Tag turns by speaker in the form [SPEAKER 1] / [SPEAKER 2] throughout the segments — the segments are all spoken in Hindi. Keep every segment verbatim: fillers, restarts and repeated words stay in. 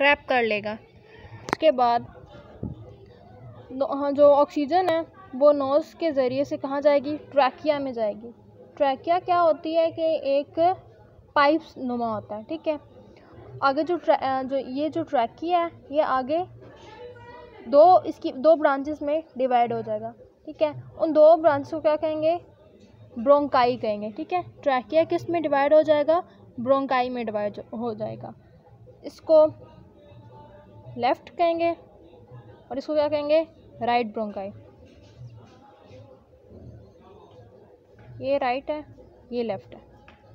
[SPEAKER 1] ट्रैप कर लेगा। उसके बाद जो ऑक्सीजन है वो नोज़ के ज़रिए से कहाँ जाएगी, ट्रैकिया में जाएगी। ट्रैकिया क्या होती है कि एक पाइप नुमा होता है, ठीक है। आगे जो जो ये जो ट्रैकिया है ये आगे दो इसकी दो ब्रांचेस में डिवाइड हो जाएगा, ठीक है। उन दो ब्रांचेस को क्या कहेंगे, ब्रोंकाई कहेंगे, ठीक है। ट्रैकिया किस में डिवाइड हो जाएगा, ब्रोंकाई में डिवाइड हो जाएगा। इसको लेफ़्ट कहेंगे और इसको क्या कहेंगे, राइट ब्रोंकाई। ये राइट है, ये लेफ़्ट है।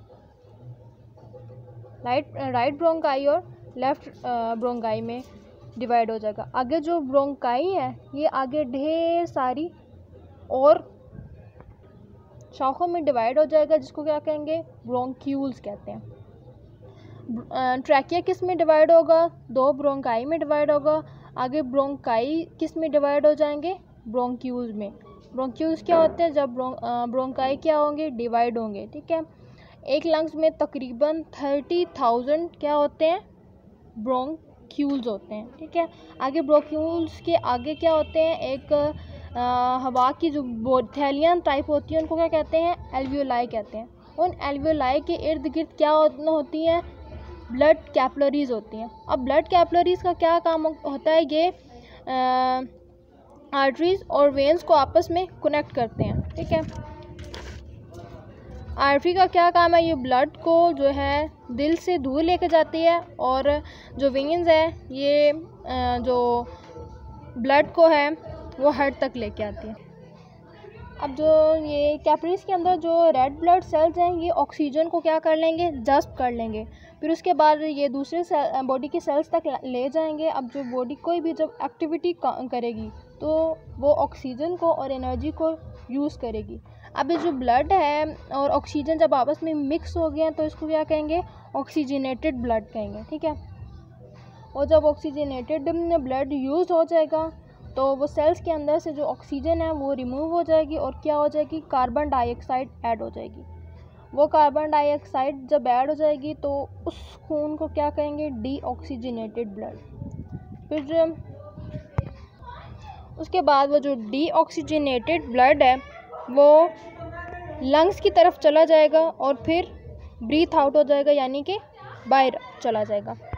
[SPEAKER 1] राइट राइट ब्रोंकाई और लेफ़्ट ब्रोंकाई में डिवाइड हो जाएगा। आगे जो ब्रोंकाई है ये आगे ढेर सारी और शाखों में डिवाइड हो जाएगा, जिसको क्या कहेंगे, ब्रोंक्यूल्स कहते हैं। ट्रैकिया किस में डिवाइड होगा, दो ब्रोंकाई में डिवाइड होगा। आगे ब्रोंकाई किस में डिवाइड हो जाएंगे, ब्रोंक्यूल्स में। ब्रोंक्यूल्स क्या होते हैं, जब ब्रोंकाई क्या होंगे, डिवाइड होंगे, ठीक है। एक लंग्स में तकरीबन थर्टी थाउजेंड क्या होते हैं, ब्रोंक्यूल्स होते हैं, ठीक है। आगे ब्रोंक्यूल्स के आगे क्या होते हैं, एक आ, हवा की जो थैलियां टाइप होती है उनको क्या कहते हैं, एल्वियोलाई कहते हैं। उन एल्वियोलाई के इर्द गिर्द क्या होती हैं, ब्लड कैपिलरीज होती हैं। अब ब्लड कैपिलरीज का क्या काम होता है, ये आर्टरीज और वेन्स को आपस में कनेक्ट करते हैं, ठीक है। आर्टरी का क्या काम है, ये ब्लड को जो है दिल से दूर लेके जाती है, और जो वेन्स है ये जो ब्लड को है वो हार्ट तक लेके आती है। अब जो ये कैपिलरीज के अंदर जो रेड ब्लड सेल्स हैं ये ऑक्सीजन को क्या कर लेंगे, जज़्ब कर लेंगे। फिर उसके बाद ये दूसरे बॉडी की सेल्स तक ले जाएंगे। अब जो बॉडी कोई भी जब एक्टिविटी करेगी तो वो ऑक्सीजन को और एनर्जी को यूज़ करेगी। अब ये जो ब्लड है और ऑक्सीजन जब आपस में मिक्स हो गए हैं तो इसको क्या कहेंगे, ऑक्सीजनेटेड ब्लड कहेंगे, ठीक है। और जब ऑक्सीजनेटेड ब्लड यूज़ हो जाएगा तो वो सेल्स के अंदर से जो ऑक्सीजन है वो रिमूव हो जाएगी और क्या हो जाएगी, कार्बन डाइऑक्साइड ऐड हो जाएगी। वो कार्बन डाइऑक्साइड जब ऐड हो जाएगी तो उस खून को क्या कहेंगे, डीऑक्सीजनेटेड ब्लड। फिर जो उसके बाद वो जो डीऑक्सीजनेटेड ब्लड है वो लंग्स की तरफ चला जाएगा और फिर ब्रीथ आउट हो जाएगा, यानी कि बाहर चला जाएगा।